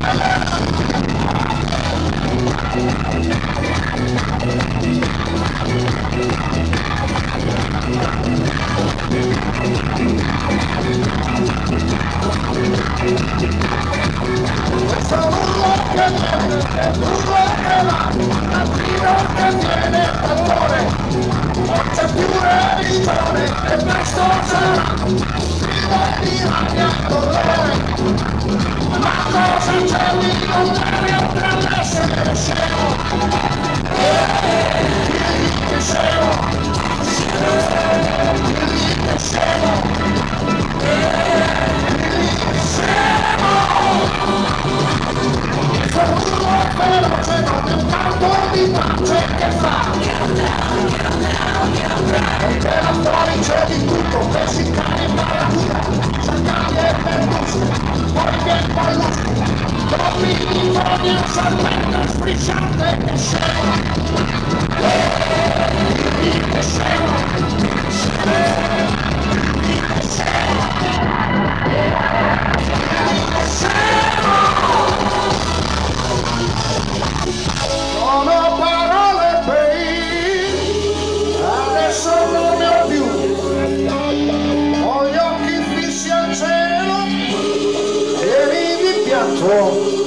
Questo urlo che viene, è l'urlo che va, un grido che viene d'amore, non c'è più religione e presto sarà viva di rabbia e dolore. Ma cosa c'è di contrario tra l'essere scemo e il che scemo? Il che scemo? Urlo veloce come un canto di pace che fa e là fuori c'è di tutto, messicani e barracuda, sciacalli e perdusi, poi viene poi luci, troppi di foglie un serpente strisciante che scemo che scemo sono parole babe, adesso non ne ho più, ho gli occhi fissi al cielo e mi pianto.